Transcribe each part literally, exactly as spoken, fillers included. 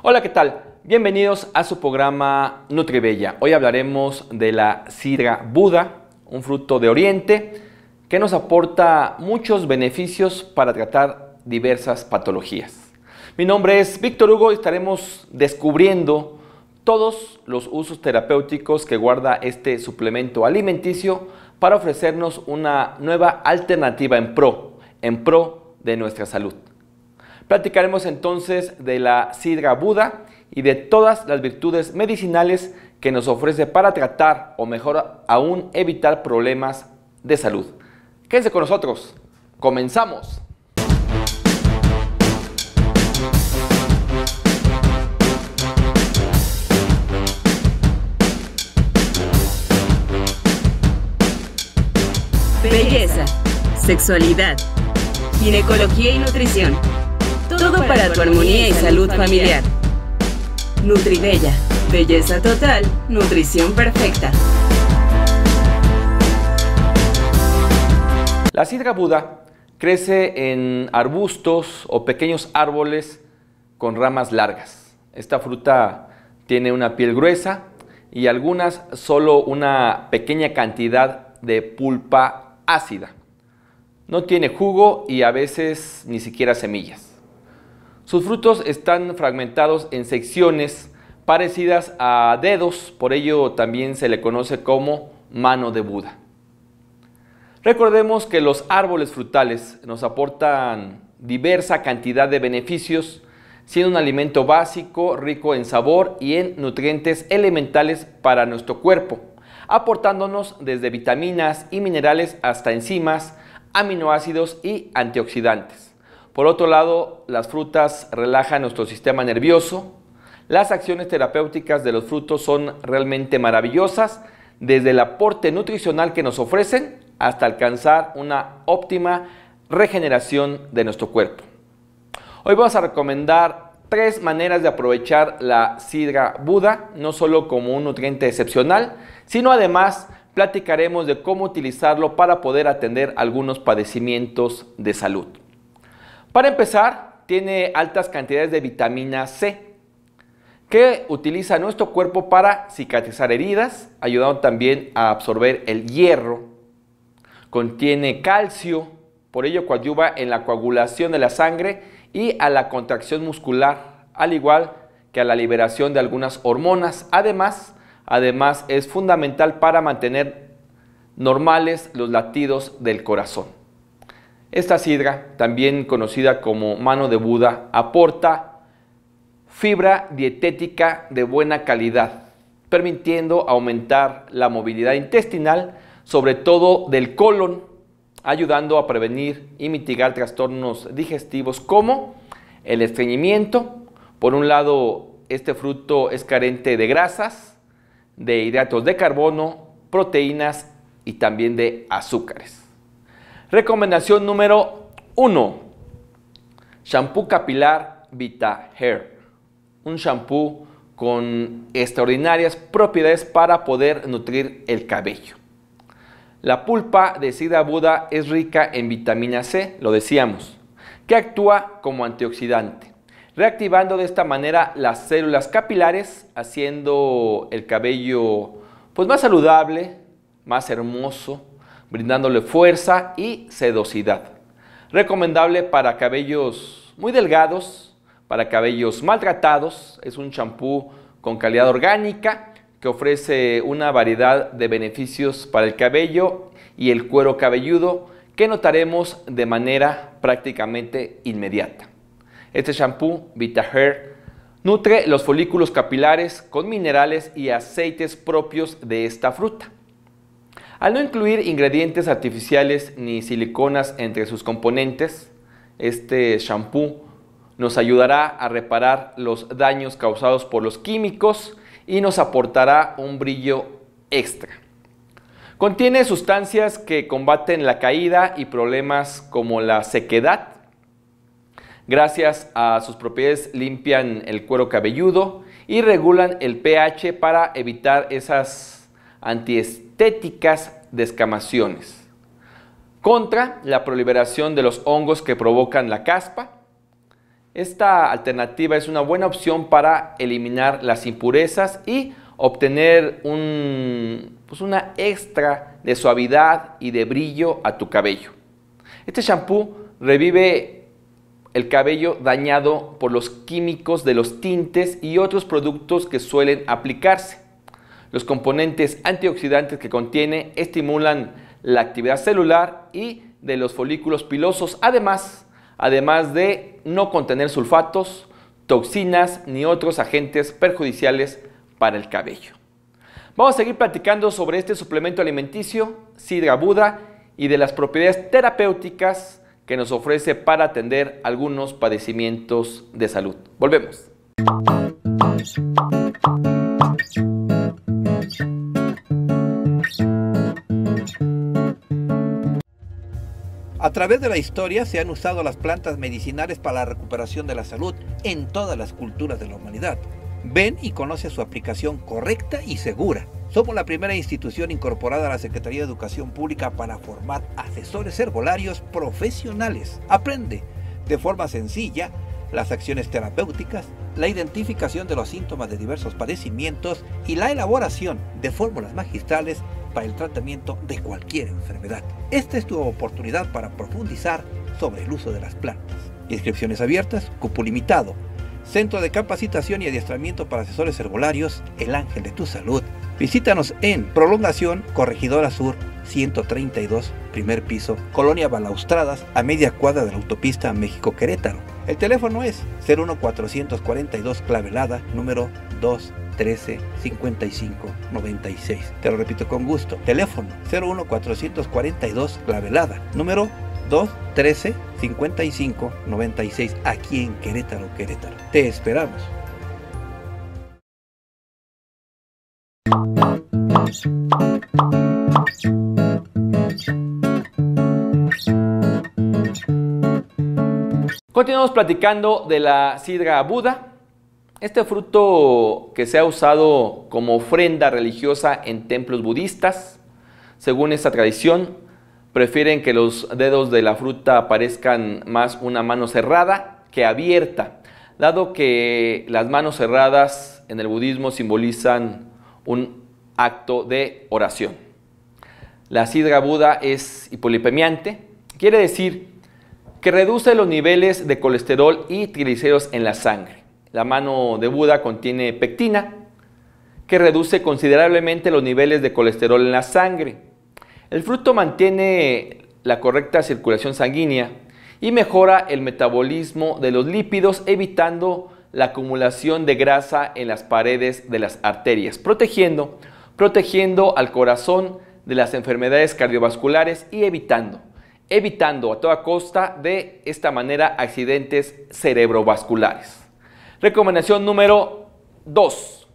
Hola, ¿qué tal? Bienvenidos a su programa Nutribella. Hoy hablaremos de la sidra Buda, un fruto de Oriente que nos aporta muchos beneficios para tratar diversas patologías. Mi nombre es Víctor Hugo y estaremos descubriendo todos los usos terapéuticos que guarda este suplemento alimenticio para ofrecernos una nueva alternativa en pro, en pro de nuestra salud. Platicaremos entonces de la sidra Buda y de todas las virtudes medicinales que nos ofrece para tratar o mejor aún evitar problemas de salud. Quédense con nosotros. ¡Comenzamos! Belleza, sexualidad, ginecología y nutrición. Todo para tu armonía y salud familiar. Nutribella, belleza total, nutrición perfecta. La sidra Buda crece en arbustos o pequeños árboles con ramas largas. Esta fruta tiene una piel gruesa y algunas solo una pequeña cantidad de pulpa ácida. No tiene jugo y a veces ni siquiera semillas. Sus frutos están fragmentados en secciones parecidas a dedos, por ello también se le conoce como mano de Buda. Recordemos que los árboles frutales nos aportan diversa cantidad de beneficios, siendo un alimento básico, rico en sabor y en nutrientes elementales para nuestro cuerpo, aportándonos desde vitaminas y minerales hasta enzimas, aminoácidos y antioxidantes. Por otro lado, las frutas relajan nuestro sistema nervioso. Las acciones terapéuticas de los frutos son realmente maravillosas, desde el aporte nutricional que nos ofrecen hasta alcanzar una óptima regeneración de nuestro cuerpo. Hoy vamos a recomendar tres maneras de aprovechar la sidra Buda, no solo como un nutriente excepcional, sino además platicaremos de cómo utilizarlo para poder atender algunos padecimientos de salud. Para empezar, tiene altas cantidades de vitamina C, que utiliza nuestro cuerpo para cicatrizar heridas, ayudando también a absorber el hierro. Contiene calcio, por ello coadyuva en la coagulación de la sangre y a la contracción muscular, al igual que a la liberación de algunas hormonas. Además, además es fundamental para mantener normales los latidos del corazón. Esta sidra, también conocida como mano de Buda, aporta fibra dietética de buena calidad, permitiendo aumentar la movilidad intestinal, sobre todo del colon, ayudando a prevenir y mitigar trastornos digestivos como el estreñimiento. Por un lado, este fruto es carente de grasas, de hidratos de carbono, proteínas y también de azúcares. Recomendación número uno. Shampoo capilar Vita Hair. Un shampoo con extraordinarias propiedades para poder nutrir el cabello. La pulpa de sidra Buda es rica en vitamina C, lo decíamos, que actúa como antioxidante, reactivando de esta manera las células capilares, haciendo el cabello pues, más saludable, más hermoso, brindándole fuerza y sedosidad. Recomendable para cabellos muy delgados, para cabellos maltratados. Es un champú con calidad orgánica que ofrece una variedad de beneficios para el cabello y el cuero cabelludo que notaremos de manera prácticamente inmediata. Este champú Vita Hair nutre los folículos capilares con minerales y aceites propios de esta fruta. Al no incluir ingredientes artificiales ni siliconas entre sus componentes, este shampoo nos ayudará a reparar los daños causados por los químicos y nos aportará un brillo extra. Contiene sustancias que combaten la caída y problemas como la sequedad. Gracias a sus propiedades limpian el cuero cabelludo y regulan el pH para evitar esas antiestéticas descamaciones. Contra la proliferación de los hongos que provocan la caspa Esta alternativa es una buena opción para eliminar las impurezas y obtener un, pues una extra de suavidad y de brillo a tu cabello. Este shampoo revive el cabello dañado por los químicos de los tintes y otros productos que suelen aplicarse. Los componentes antioxidantes que contiene estimulan la actividad celular y de los folículos pilosos, además, además de no contener sulfatos, toxinas ni otros agentes perjudiciales para el cabello. Vamos a seguir platicando sobre este suplemento alimenticio, Sidra Buda, y de las propiedades terapéuticas que nos ofrece para atender algunos padecimientos de salud. Volvemos. A través de la historia se han usado las plantas medicinales para la recuperación de la salud en todas las culturas de la humanidad. Ven y conoce su aplicación correcta y segura. Somos la primera institución incorporada a la Secretaría de Educación Pública para formar asesores herbolarios profesionales. Aprende de forma sencilla las acciones terapéuticas, la identificación de los síntomas de diversos padecimientos y la elaboración de fórmulas magistrales para el tratamiento de cualquier enfermedad. Esta es tu oportunidad para profundizar sobre el uso de las plantas. Inscripciones abiertas, cupo limitado. Centro de Capacitación y Adiestramiento para Asesores Herbolarios, El Ángel de tu Salud. Visítanos en Prolongación Corregidora Sur ciento treinta y dos, primer piso, Colonia Balaustradas, a media cuadra de la autopista México-Querétaro. El teléfono es cero uno cuatrocientos cuarenta y dos Clavelada, número dos trece cincuenta y cinco noventa y seis. Te lo repito con gusto. Teléfono cero uno cuatrocientos cuarenta y dos Clavelada, número dos trece cincuenta y cinco noventa y seis, aquí en Querétaro, Querétaro. Te esperamos. Continuamos platicando de la Sidra Buda. Este fruto que se ha usado como ofrenda religiosa en templos budistas. Según esta tradición, prefieren que los dedos de la fruta parezcan más una mano cerrada que abierta, dado que las manos cerradas en el budismo simbolizan un acto de oración. La Sidra Buda es hipolipemiante, quiere decir que reduce los niveles de colesterol y triglicéridos en la sangre. La mano de Buda contiene pectina, que reduce considerablemente los niveles de colesterol en la sangre. El fruto mantiene la correcta circulación sanguínea y mejora el metabolismo de los lípidos, evitando la acumulación de grasa en las paredes de las arterias, protegiendo, protegiendo al corazón de las enfermedades cardiovasculares y evitando, evitando a toda costa de esta manera accidentes cerebrovasculares. Recomendación número dos.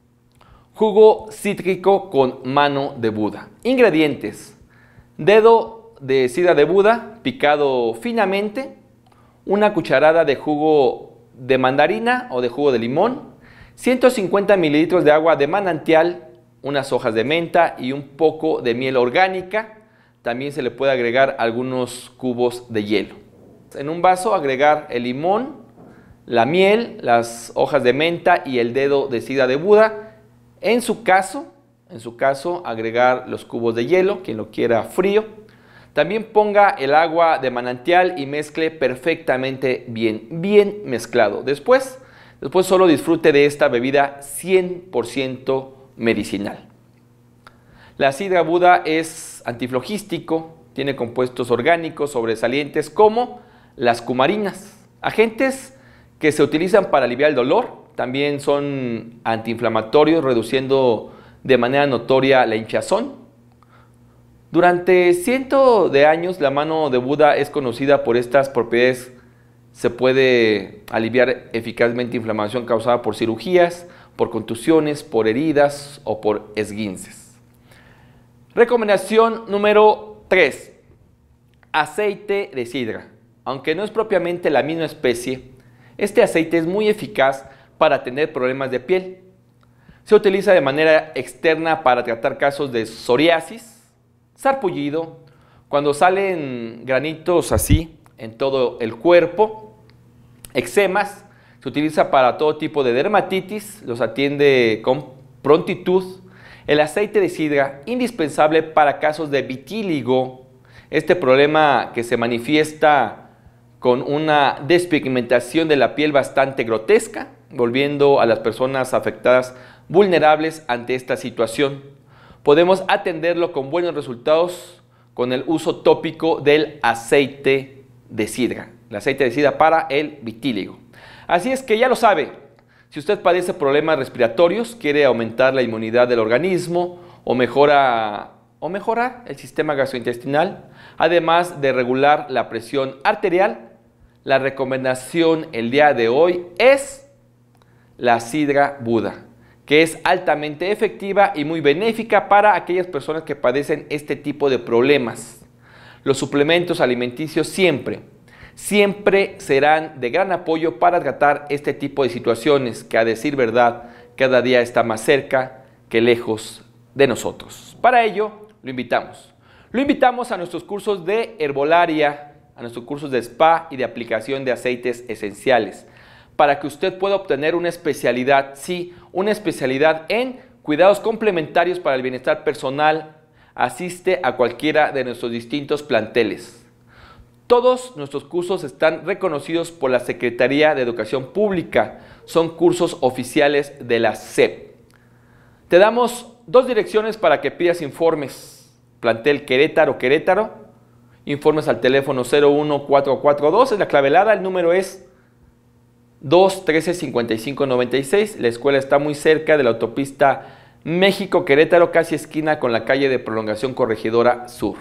Jugo cítrico con mano de Buda. Ingredientes: dedo de sidra de Buda picado finamente, una cucharada de jugo de mandarina o de jugo de limón, ciento cincuenta mililitros de agua de manantial, unas hojas de menta y un poco de miel orgánica. También se le puede agregar algunos cubos de hielo. En un vaso agregar el limón, la miel, las hojas de menta y el dedo de sidra de Buda. En su caso, en su caso, agregar los cubos de hielo, quien lo quiera frío. También ponga el agua de manantial y mezcle perfectamente bien, bien mezclado. Después, después solo disfrute de esta bebida cien por ciento medicinal. La Sidra Buda es antiflogístico, tiene compuestos orgánicos sobresalientes como las cumarinas, agentes que se utilizan para aliviar el dolor. También son antiinflamatorios, reduciendo de manera notoria la hinchazón. Durante cientos de años, la mano de Buda es conocida por estas propiedades. Se puede aliviar eficazmente inflamación causada por cirugías, por contusiones, por heridas o por esguinces. Recomendación número tres. Aceite de sidra. Aunque no es propiamente la misma especie, este aceite es muy eficaz para tener problemas de piel. Se utiliza de manera externa para tratar casos de psoriasis, sarpullido, cuando salen granitos así en todo el cuerpo, eczemas, se utiliza para todo tipo de dermatitis, los atiende con prontitud. El aceite de sidra, indispensable para casos de vitíligo, este problema que se manifiesta con una despigmentación de la piel bastante grotesca, volviendo a las personas afectadas vulnerables ante esta situación. Podemos atenderlo con buenos resultados con el uso tópico del aceite de sidra, el aceite de sidra para el vitíligo. Así es que ya lo sabe, si usted padece problemas respiratorios, quiere aumentar la inmunidad del organismo o mejora o mejorar el sistema gastrointestinal, además de regular la presión arterial, la recomendación el día de hoy es la sidra Buda, que es altamente efectiva y muy benéfica para aquellas personas que padecen este tipo de problemas. Los suplementos alimenticios siempre, siempre serán de gran apoyo para tratar este tipo de situaciones que, a decir verdad, cada día está más cerca que lejos de nosotros. Para ello, lo invitamos. Lo invitamos a nuestros cursos de herbolaria, a nuestros cursos de spa y de aplicación de aceites esenciales, para que usted pueda obtener una especialidad, sí, una especialidad en cuidados complementarios para el bienestar personal. Asiste a cualquiera de nuestros distintos planteles. Todos nuestros cursos están reconocidos por la Secretaría de Educación Pública. Son cursos oficiales de la S E P. Te damos dos direcciones para que pidas informes. Plantel Querétaro, Querétaro. Informes al teléfono cero uno cuatro cuatro dos, es la clave helada, el número es dos uno tres cinco cinco nueve seis. La escuela está muy cerca de la autopista México-Querétaro, casi esquina con la calle de Prolongación Corregidora Sur.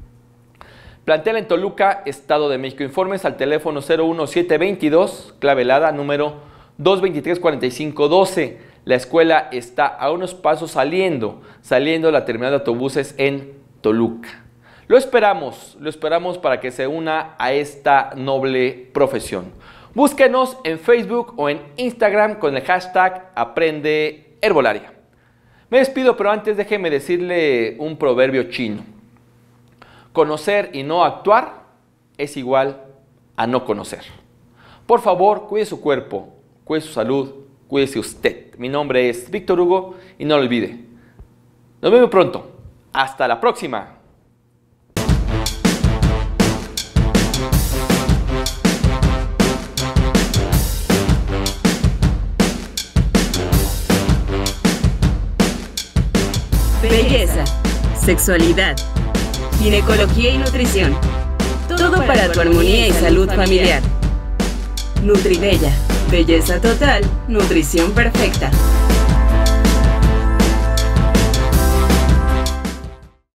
Plantel en Toluca, Estado de México. Informes al teléfono cero uno siete dos dos, clave helada, número dos dos tres cuatro cinco uno dos. La escuela está a unos pasos saliendo, saliendo de la terminal de autobuses en Toluca. Lo esperamos, lo esperamos para que se una a esta noble profesión. Búsquenos en Facebook o en Instagram con el hashtag Aprende Herbolaria. Me despido, pero antes déjeme decirle un proverbio chino. Conocer y no actuar es igual a no conocer. Por favor, cuide su cuerpo, cuide su salud, cuídese usted. Mi nombre es Víctor Hugo y no lo olvide. Nos vemos pronto. Hasta la próxima. Belleza, sexualidad, ginecología y nutrición. Todo para tu armonía y salud familiar. Nutribella, belleza total, nutrición perfecta.